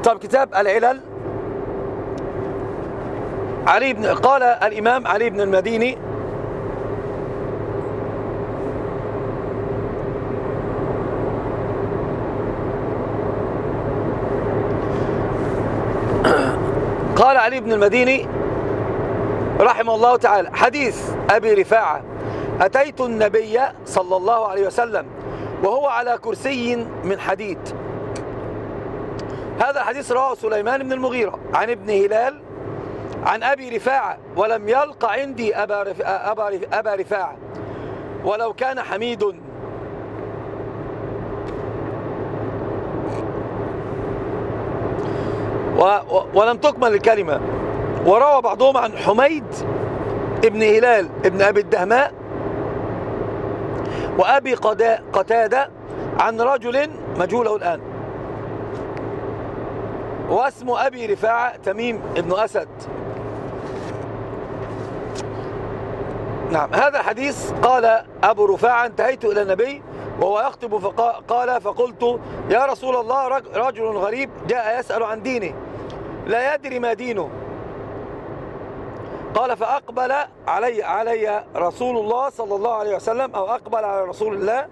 طب كتاب العلل، قال الإمام علي بن المديني قال علي بن المديني رحمه الله تعالى: حديث أبي رفاعة: أتيت النبي صلى الله عليه وسلم وهو على كرسي من حديد. هذا الحديث رواه سليمان بن المغيرة عن ابن هلال عن أبي رفاعة: ولم يلق عندي أبا رفاعة ولو كان حميد. ولم تكمل الكلمة. وروى بعضهم عن حميد ابن هلال ابن أبي الدهماء وأبي قتادة عن رجل مجهوله الآن، واسم أبي رفاعة تميم ابن أسد. نعم، هذا الحديث قال أبو رفاعة: انتهيت إلى النبي وهو يخطب فقال: فقلت: يا رسول الله، رجل غريب جاء يسأل عن دينه لا يدري ما دينه. قال: فأقبل علي رسول الله صلى الله عليه وسلم، أو أقبل على رسول الله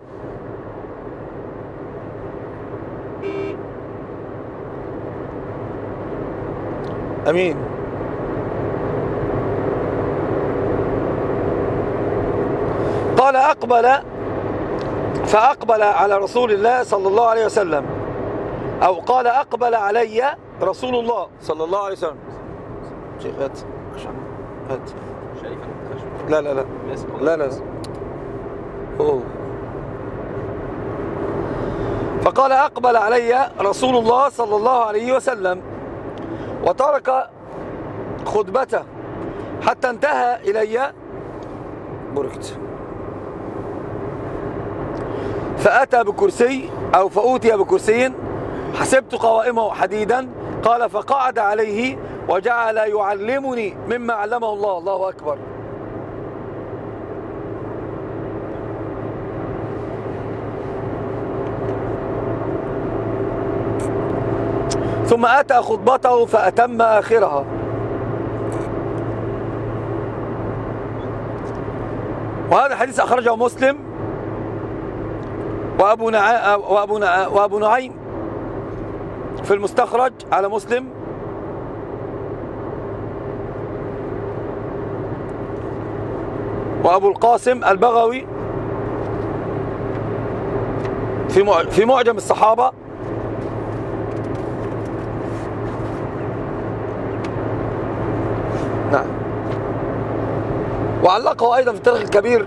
أمين. قال: فأقبل على رسول الله صلى الله عليه وسلم، أو قال: أقبل علي رسول الله صلى الله عليه وسلم. شيخ هات. لا لا لا لا لا. أوه. فقال: أقبل علي رسول الله صلى الله عليه وسلم وترك خطبته حتى انتهى إلي، بركت، فأتى بكرسي أو فأوتي بكرسي حسبت قوائمه حديدا. قال: فقعد عليه وجعل يعلمني مما علمه الله. الله أكبر. ثم أتى خطبته فأتم آخرها. وهذا الحديث أخرجه مسلم وأبو نعيم في المستخرج على مسلم، وأبو القاسم البغوي في معجم الصحابة، نعم، وعلقه أيضا في التاريخ الكبير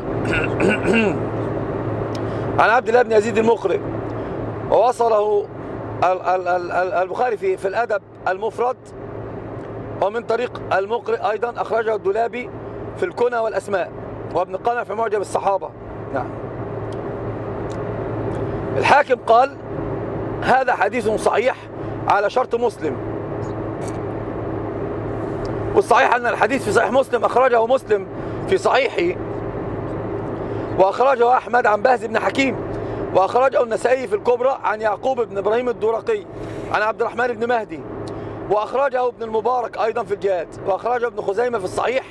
عن عبد الله بن يزيد المقرئ، ووصله البخاري في الأدب المفرد، ومن طريق المقرئ أيضا أخرجه الدولابي في الكنى والأسماء، وابن قنع في معجم الصحابة. نعم. الحاكم قال: هذا حديث صحيح على شرط مسلم. والصحيح أن الحديث في صحيح مسلم أخرجه مسلم في صحيحه، وأخرجه أحمد عن بهز بن حكيم، وأخرجه النسائي في الكبرى عن يعقوب بن إبراهيم الدورقي عن عبد الرحمن بن مهدي، وأخرجه ابن المبارك أيضا في الجهاد، وأخرجه ابن خزيمة في الصحيح،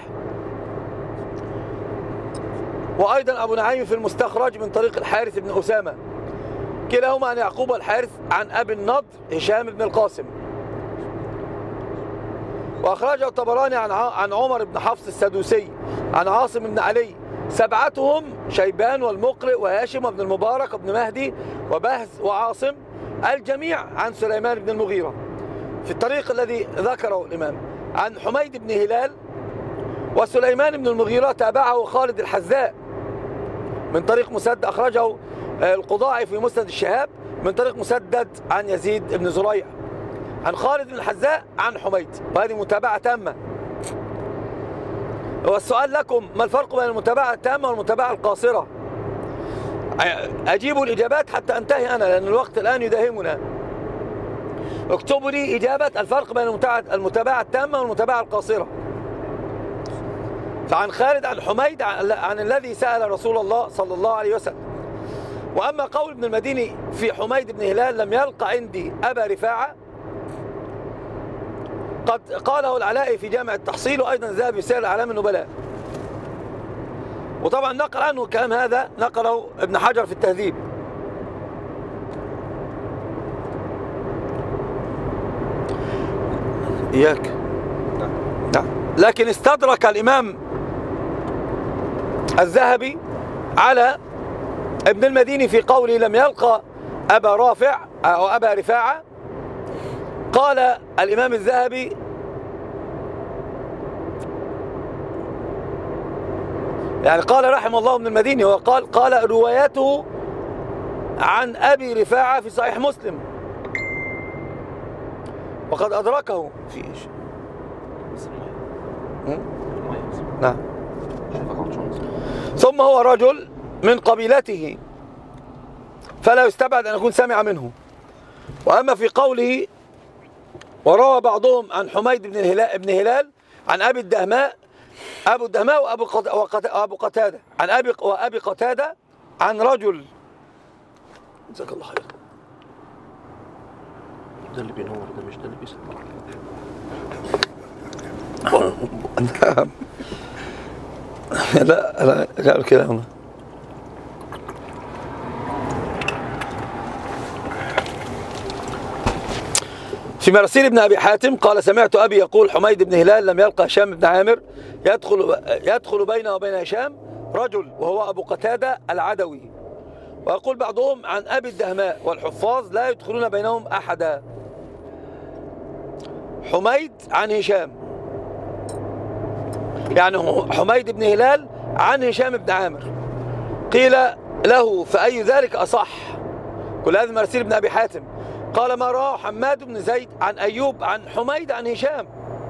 وأيضا أبو نعيم في المستخرج من طريق الحارث بن أسامة، كلاهما عن يعقوب والحارث عن أبي النضر هشام بن القاسم. وأخرجه الطبراني عن عمر بن حفص السدوسي عن عاصم بن علي، سبعتهم شيبان والمقرئ وهاشم وابن المبارك وابن مهدي وبهز وعاصم، الجميع عن سليمان بن المغيرة في الطريق الذي ذكره الإمام عن حميد بن هلال. وسليمان بن المغيرة تابعه خالد الحذاء من طريق مسدد، أخرجه القضاعي في مسند الشهاب من طريق مسدد عن يزيد بن زريع عن خالد بن الحذاء عن حميد، وهذه متابعة تامة. والسؤال لكم: ما الفرق بين المتابعة التامة والمتابعة القاصرة؟ أجيبوا الإجابات حتى أنتهي أنا، لأن الوقت الآن يداهمنا. اكتبوا لي إجابة الفرق بين المتابعة التامة والمتابعة القاصرة. فعن خالد عن حميد عن الذي سأل رسول الله صلى الله عليه وسلم. وأما قول ابن المديني في حميد بن هلال: لم يلق عندي أبا رفاعة، قد قاله العلائي في جامع التحصيل، وأيضا الذهبي في سير أعلام النبلاء. وطبعا نقل عنه الكلام هذا، نقله ابن حجر في التهذيب. إياك. نعم. لكن استدرك الإمام الذهبي على ابن المديني في قوله لم يلقى أبا رافع أو أبا رفاعة. قال الإمام الذهبي يعني قال رحمه الله ابن المديني، قال روايته عن أبي رفاعة في صحيح مسلم، وقد أدركه في إيش؟ نعم. ثم هو رجل من قبيلته فلا يستبعد أن يكون سمع منه. وأما في قوله وروى بعضهم عن حميد بن هلال عن أبي الدهماء، أبو الدهماء وأبو قتادة، عن أبي قتادة عن رجل، جزاك الله خير. ده اللي بينور، ده مش ده اللي بيسمع. لا جاء الكلام. في مراسيل ابن أبي حاتم قال سمعت أبي يقول حميد بن هلال لم يلقى هشام بن عامر يدخل بينه وبين هشام رجل وهو أبو قتادة العدوي. ويقول بعضهم عن أبي الدهماء والحفاظ لا يدخلون بينهم أحدا. حميد عن هشام، يعني حميد بن هلال عن هشام بن عامر. قيل له فأي ذلك أصح؟ كل هذه مراسيل ابن أبي حاتم. قال ما رواه حماد بن زيد عن أيوب عن حميد عن هشام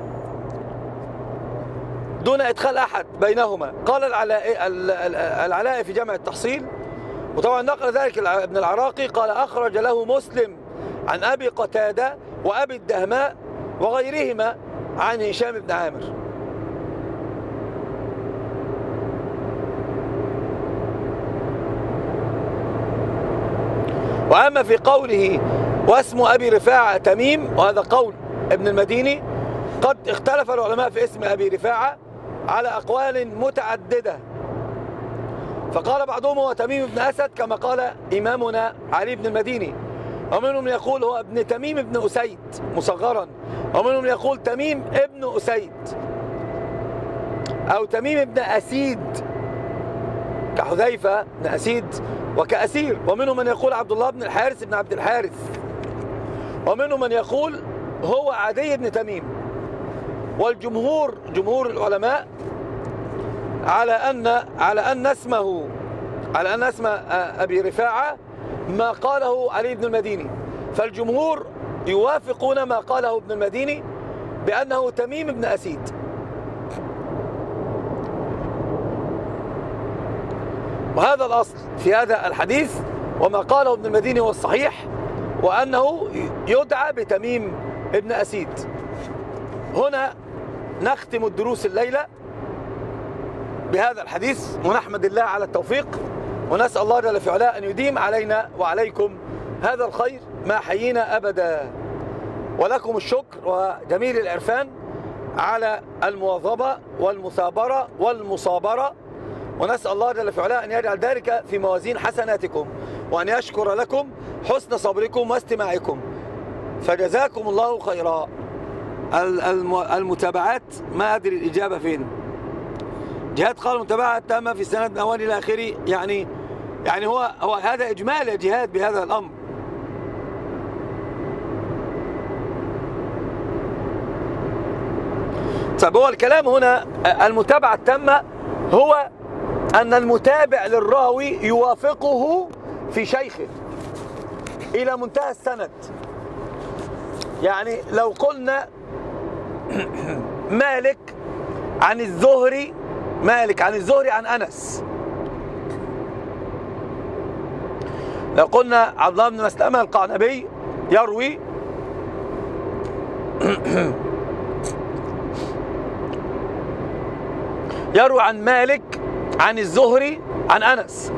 دون إدخال أحد بينهما. قال العلائي في جامع التحصيل، وطبعا نقل ذلك ابن العراقي، قال أخرج له مسلم عن أبي قتادة وأبي الدهماء وغيرهما عن هشام بن عامر. وأما في قوله واسم أبي رفاعة تميم، وهذا قول ابن المديني، قد اختلف العلماء في اسم أبي رفاعة على أقوال متعددة. فقال بعضهم هو تميم بن أسد كما قال إمامنا علي بن المديني، ومنهم يقول هو ابن تميم بن أسيد مصغرا، ومنهم يقول تميم ابن أسيد أو تميم بن أسيد كحذيفة بن أسيد وكأسير. ومنهم من يقول عبد الله بن الحارث بن عبد الحارث. ومنهم من يقول هو عدي بن تميم. والجمهور جمهور العلماء على أن اسم أبي رفاعة ما قاله علي بن المديني. فالجمهور يوافقون ما قاله ابن المديني بأنه تميم بن أسيد. وهذا الأصل في هذا الحديث، وما قاله ابن المديني هو الصحيح، وأنه يدعى بتميم ابن أسيد. هنا نختم الدروس الليلة بهذا الحديث، ونحمد الله على التوفيق، ونسأل الله جل في علاه أن يديم علينا وعليكم هذا الخير ما حيينا أبدا. ولكم الشكر وجميل العرفان على المواظبة والمثابرة والمصابرة، ونسأل الله جل في علاه أن يجعل ذلك في موازين حسناتكم، وأن يشكر لكم حسن صبركم واستماعكم. فجزاكم الله خيرا. المتابعات ما أدري الإجابة فين. جهاد قال المتابعة التامة في السند من أول إلى آخره، يعني هو هذا إجمال يا جهاد بهذا الأمر. طيب هو الكلام هنا المتابعة التامة هو أن المتابع للراوي يوافقه في شيخه إلى منتهى السند. يعني لو قلنا مالك عن الزهري عن أنس، لو قلنا عبد الله بن مسلمة القعنبي يروي عن مالك عن الزهري عن أنس،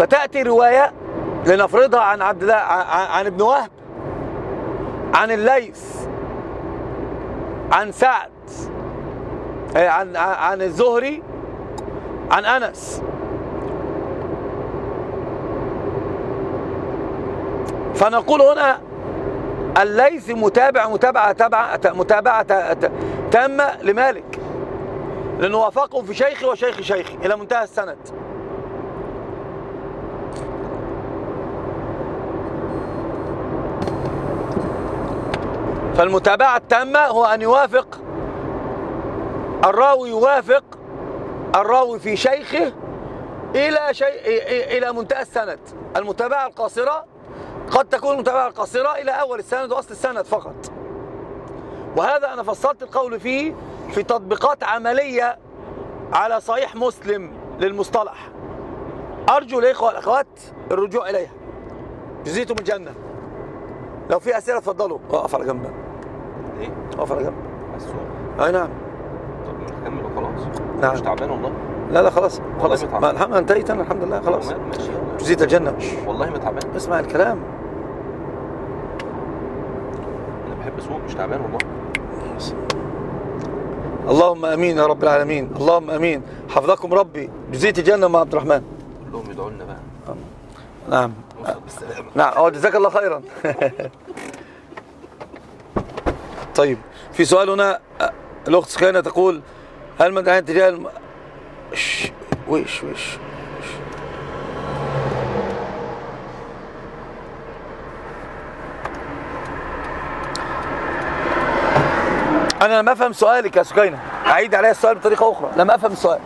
فتأتي رواية لنفرضها عن عبد الله عن ابن وهب، عن الليث، عن سعد، عن الزهري، عن أنس. فنقول هنا الليث متابعة تامة لمالك، لأنه وافقه في شيخه وشيخ شيخه إلى منتهى السند. فالمتابعة التامة هو أن يوافق الراوي في شيخه إلى منتهى السند. المتابعة القاصرة قد تكون المتابعة القاصرة إلى أول السند وأصل السند فقط، وهذا أنا فصلت القول فيه في تطبيقات عملية على صحيح مسلم للمصطلح. أرجو الإخوة والأخوات الرجوع إليها، جزيتم الجنة. لو في أسئلة اتفضلوا. اقف على جنب. ايه؟ اقف على جنب. السوق. أي نعم. طب نكمل وخلاص. نعم. مش تعبان والله. لا خلاص والله ما تعبان. الحمد لله انتهيت أنا، الحمد لله خلاص. ماشي والله. جزيت الجنة. والله ما تعبان. اسمع الكلام. انا بحب اسوق، مش تعبان والله. اللهم امين يا رب العالمين، اللهم امين. حفظكم ربي. جزيت الجنة مع عبد الرحمن. كلهم يدعوا لنا بقى. نعم. نوصل بالسلامة. نعم. جزاك الله خيرا. طيب، في سؤال هنا. الأخت سكينة تقول: هل مدعين تجاه ويش أنا لم أفهم سؤالك يا سكينة، أعيد علي السؤال بطريقة أخرى. لم أفهم السؤال.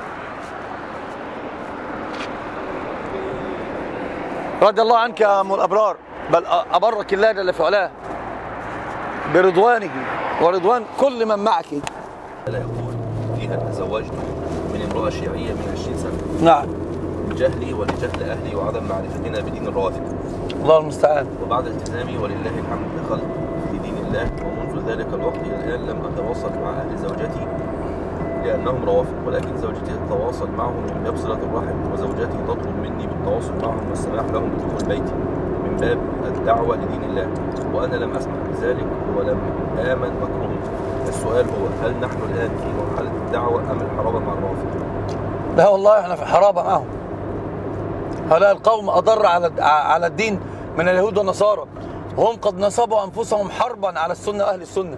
رضي الله عنك يا أم الأبرار، بل أبرك الله جل في علاه برضوانه ورضوان كل من معك. لا يقول فيها تزوجت من امرأة شيعية من 20 سنة. نعم. بجهلي ولجهل أهلي وعدم معرفتنا بدين الرواتب. الله المستعان. وبعد التزامي ولله الحمد دخلت في دين الله، ومنذ ذلك الوقت إلى الآن لم أتواصل مع أهل زوجتي لأنهم روافض، ولكن زوجتي تتواصل معهم من باب صلة الرحم، وزوجتي تطلب مني بالتواصل معهم والسماح لهم بدخول بيتي من باب الدعوة لدين الله، وأنا لم أسمح بذلك ولم آمن مكروه. السؤال هو: هل نحن الآن في مرحلة الدعوة أم الحرابة مع الروافض؟ لا والله احنا في حرابة معهم. هؤلاء القوم أضر على الدين من اليهود والنصارى، وهم قد نصبوا أنفسهم حربا على السنة وأهل السنة.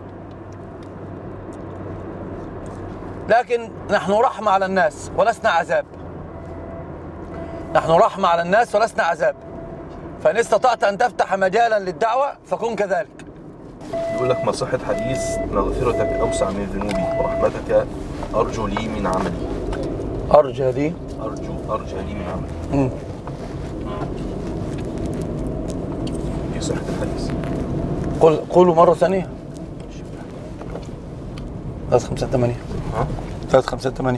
لكن نحن رحمة على الناس ولسنا عذاب. نحن رحمة على الناس ولسنا عذاب، فإن استطعت أن تفتح مجالا للدعوة فكن كذلك. يقول لك: ما صحة حديث مغفرتك أوسع من ذنوبي ورحمتك أرجو لي من عملي؟ أرجى لي من عملي. في صحة الحديث. قولوا مرة ثانية. 358. 358.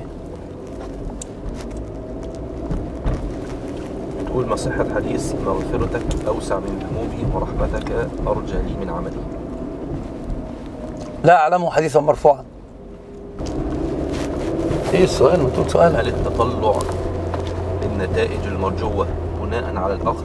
تقول: ما صحة حديث مغفرتك أوسع من ذنوبي ورحمتك أرجى لي من عملي؟ لا أعلمه حديثا مرفوعا. ايه السؤال؟ ما تقول سؤال. هل التطلع للنتائج المرجوة بناء على الأخذ؟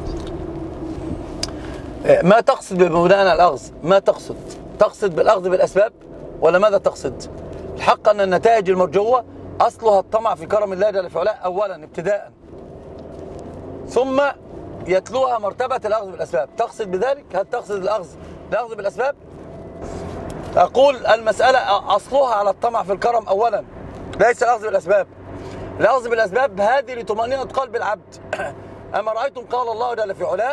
ما تقصد ببناء على الأخذ؟ ما تقصد بالأخذ بالأسباب ولا ماذا تقصد؟ الحق أن النتائج المرجوة أصلها الطمع في كرم الله جل في علاه أولا ابتداء، ثم يتلوها مرتبة الأخذ بالأسباب. تقصد بذلك؟ هل تقصد الأخذ بالأسباب؟ أقول المسألة أصلها على الطمع في الكرم أولا، ليس الأخذ بالأسباب. الأخذ بالأسباب هذه لطمأنينة قلب العبد. أما رأيتم قال الله جل في علاه: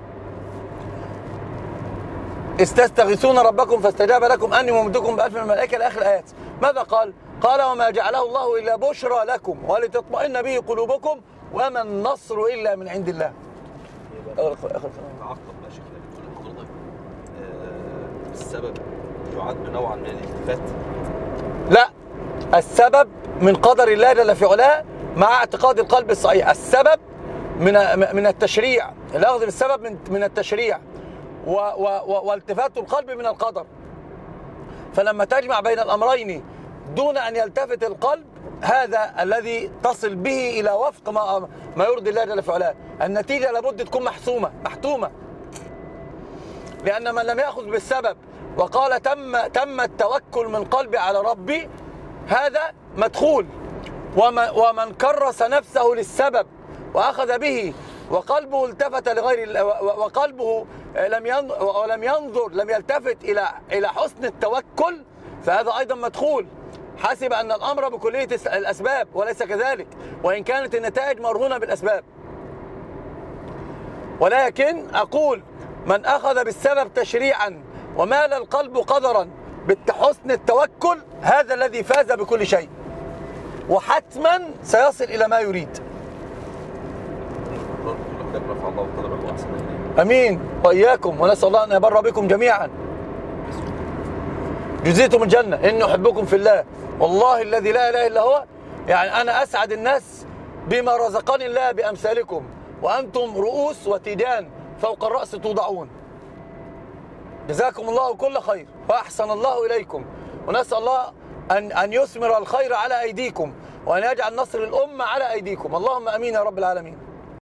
استستغيثون ربكم فاستجاب لكم أني ممدكم ب1000 من الملائكة إلى آخر الآيات. ماذا قال؟ قال: وما جعله الله إلا بشرى لكم ولتطمئن به قلوبكم وما النصر إلا من عند الله. تعقب بقى شكلك، بتقول لحضرتك السبب يعد نوعا من الالتفات؟ لا، السبب من قدر الله جل في علاه مع اعتقاد القلب الصحيح. السبب من التشريع، الأخذ بالسبب من التشريع، والتفات القلب من القدر. فلما تجمع بين الأمرين دون أن يلتفت القلب هذا الذي تصل به إلى وفق ما يرضي الله جل في علاه. النتيجة لابد تكون محتومة، لأن من لم يأخذ بالسبب وقال تم التوكل من قلبي على ربي، هذا مدخول. ومن كرس نفسه للسبب وأخذ به وقلبه التفت لغير، وقلبه لم يلتفت إلى حسن التوكل، فهذا أيضا مدخول. حسب أن الأمر بكلية الأسباب، وليس كذلك، وإن كانت النتائج مرهونة بالأسباب. ولكن أقول من أخذ بالسبب تشريعا ومال القلب قدرا بحسن التوكل، هذا الذي فاز بكل شيء، وحتما سيصل إلى ما يريد. أمين وإياكم، ونسأل الله أن يبر بكم جميعا. جزيتم الجنة، إني أحبكم في الله، والله الذي لا إله إلا هو. يعني أنا أسعد الناس بما رزقني الله بأمثالكم، وأنتم رؤوس وتيجان فوق الرأس توضعون. جزاكم الله كل خير وأحسن الله إليكم، ونسأل الله أن يثمر الخير على أيديكم، وأن يجعل نصر الأمة على أيديكم. اللهم أمين يا رب العالمين.